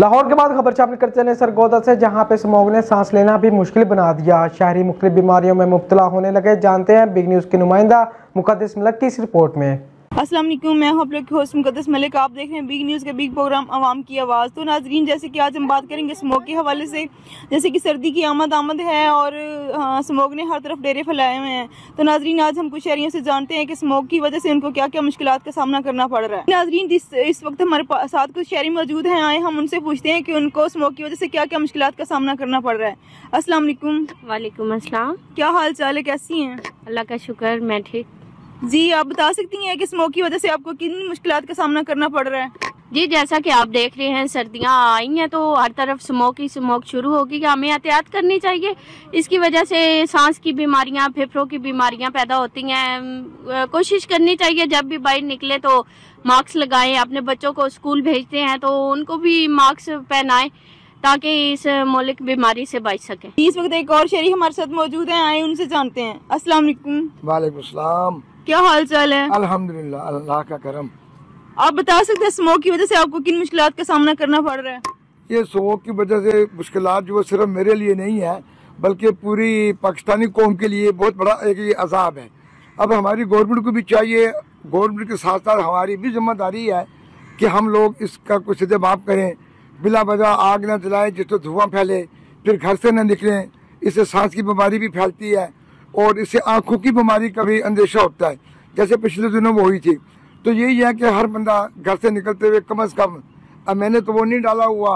لاہور کے بعد خبر شامل کرتے ہیں سرگودا سے، جہاں پہ اسموگ نے سانس لینا بھی مشکل بنا دیا۔ شہری مختلف بیماریوں میں مبتلا ہونے لگے۔ جانتے ہیں بگ نیوز کے نمائندہ مقدس ملک کی اس رپورٹ میں۔ السلام علیکم، میں ہوں آپ لوگ کی ہوسٹ مقدس ملک۔ آپ دیکھ رہے ہیں بگ نیوز کے بگ پروگرام عوام کی آواز۔ تو ناظرین، جیسے کہ آج ہم بات کریں گے اسموگ کے حوالے سے، جیسے کہ سردی کی آمد ہے اور اسموگ نے ہر طرف ڈیرے پھیلائے ہوئے ہیں۔ تو ناظرین، آج ہم کچھ شہریوں سے جانتے ہیں کہ اسموگ کی وجہ سے ان کو کیا کیا مشکلات کا سامنا کرنا پڑ رہا ہے۔ ناظرین، اس وقت ہمارے ساتھ کچھ شہری موجود ہیں، آئے ہم ان سے پوچھتے ہیں کہ ان کو اسموگ کی وجہ سے کیا کیا مشکلات کا سامنا کرنا پڑ رہا ہے۔ السلام علیکم۔ وعلیکم السلام۔ کیا حال چال ہے، کیسی ہیں؟ اللہ کا شکر، میں ٹھیک۔ جی، آپ بتا سکتی ہیں کہ اسموگ کی وجہ سے آپ کو کن مشکلات کا سامنا کرنا پڑ رہا ہے؟ جی، جیسا کہ آپ دیکھ رہے ہیں سردیاں آئی ہیں تو ہر طرف اسموگ شروع ہوگی کہ ہمیں احتیاط کرنی چاہیے۔ اس کی وجہ سے سانس کی بیماریاں، پھیپھڑوں کی بیماریاں پیدا ہوتی ہیں۔ کوشش کرنی چاہیے جب بھی باہر نکلے تو ماسک لگائیں۔ اپنے بچوں کو اسکول بھیجتے ہیں تو ان کو بھی ماسک پہنائیں تاکہ اس ملک بیماری سے بچ سکیں۔ اس وقت ایک اور شہری ہمارے ساتھ موجود ہیں، آئے ان سے جانتے ہیں۔ السلام علیکم۔ وعلیکم السلام۔ کیا حال چال ہے؟ الحمدللہ، اللہ کا کرم۔ آپ بتا سکتے ہیں اسموگ کی وجہ سے آپ کو کن مشکلات کا سامنا کرنا پڑ رہا ہے؟ یہ اسموگ کی وجہ سے مشکلات جو صرف میرے لیے نہیں ہے بلکہ پوری پاکستانی قوم کے لیے بہت بڑا ایک عذاب ہے۔ اب ہماری گورنمنٹ کو بھی چاہیے، گورنمنٹ کے ساتھ ساتھ ہماری بھی ذمہ داری ہے کہ ہم لوگ اس کا کچھ انتظام کریں، بلا وجہ آگ نہ جلائیں جس سے دھواں پھیلے، پھر گھر سے نہ نکلیں۔ اس سے سانس کی بیماری بھی پھیلتی ہے اور اس سے آنکھوں کی بیماری کا بھی اندیشہ ہوتا ہے، جیسے پچھلے دنوں وہ ہوئی تھی۔ تو یہی ہے کہ ہر بندہ گھر سے نکلتے ہوئے کم از کم، اب میں نے تو وہ نہیں ڈالا ہوا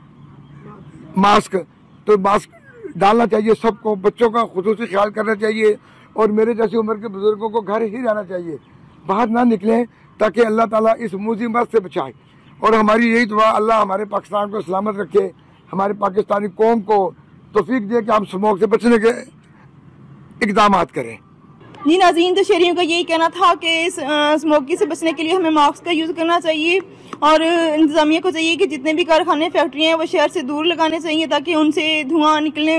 ماسک، تو ماسک ڈالنا چاہیے سب کو، بچوں کا خصوصی خیال کرنا چاہیے اور میرے جیسی عمر کے بزرگوں کو گھر ہی رہنا چاہیے، باہر نہ نکلیں تاکہ اللہ تعالیٰ اس مصیبت سے بچائے۔ اور ہماری یہی دعا، اللہ ہمارے پاکستان کو سلامت رکھے، ہمارے پاکستانی قوم کو توفیق دے کہ ہم اسموگ سے بچنے کے اقدامات کریں۔ جی ناظرین، تو شہریوں کا یہی کہنا تھا کہ اسموگ سے بچنے کے لیے ہمیں ماسک کا یوز کرنا چاہیے اور انتظامیہ کو چاہیے کہ جتنے بھی کارخانے فیکٹریاں ہیں وہ شہر سے دور لگانے چاہیے تاکہ ان سے دھواں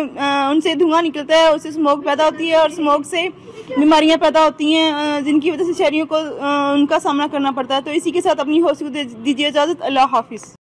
نکلتا ہے، اس سے اسموگ پیدا ہوتی ہے اور اسموگ سے بیماریاں پیدا ہوتی ہیں جن کی وجہ سے شہریوں کو ان کا سامنا کرنا پڑتا ہے۔ تو اسی کے ساتھ اپنی ہوسٹ کو دیجیے اجازت۔ اللہ حافظ۔